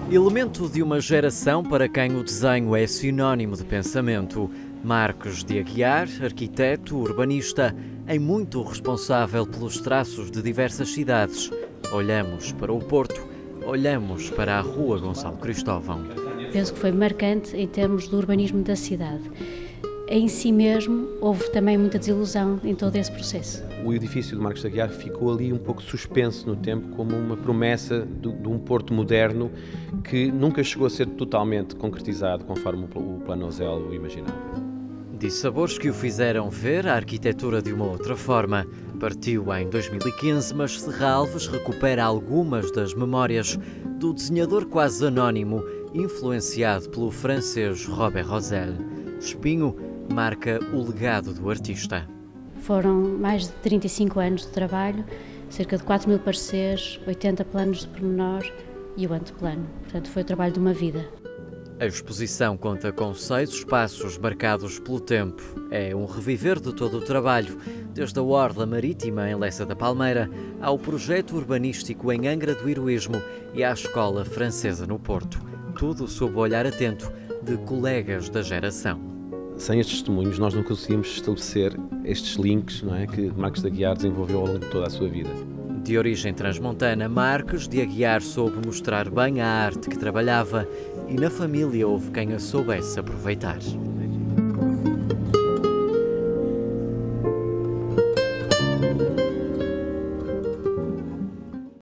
Elemento de uma geração para quem o desenho é sinónimo de pensamento. Marcos de Aguiar, arquiteto, urbanista, em muito responsável pelos traços de diversas cidades. Olhamos para o Porto, olhamos para a Rua Gonçalo Cristóvão. Penso que foi marcante em termos do urbanismo da cidade. Em si mesmo, houve também muita desilusão em todo esse processo. O edifício de Marcos de Aguiar ficou ali um pouco suspenso no tempo, como uma promessa de um Porto moderno que nunca chegou a ser totalmente concretizado conforme o Plano Ozelo o imaginava. Dissabores que o fizeram ver a arquitetura de uma outra forma. Partiu em 2015, mas Serralves recupera algumas das memórias do desenhador quase anónimo, influenciado pelo francês Robert Rosel. Espinho marca o legado do artista. Foram mais de 35 anos de trabalho, cerca de 4.000 pareceres, 80 planos de pormenor e o anteplano. Portanto, foi o trabalho de uma vida. A exposição conta com 6 espaços marcados pelo tempo. É um reviver de todo o trabalho, desde a Orla Marítima em Lessa da Palmeira ao projeto urbanístico em Angra do Heroísmo e à Escola Francesa no Porto. Tudo sob o olhar atento de colegas da geração. Sem estes testemunhos, nós não conseguimos estabelecer estes links, não é, que Marcos de Aguiar desenvolveu ao longo de toda a sua vida. De origem transmontana, Marcos de Aguiar soube mostrar bem a arte que trabalhava e na família houve quem a soubesse aproveitar.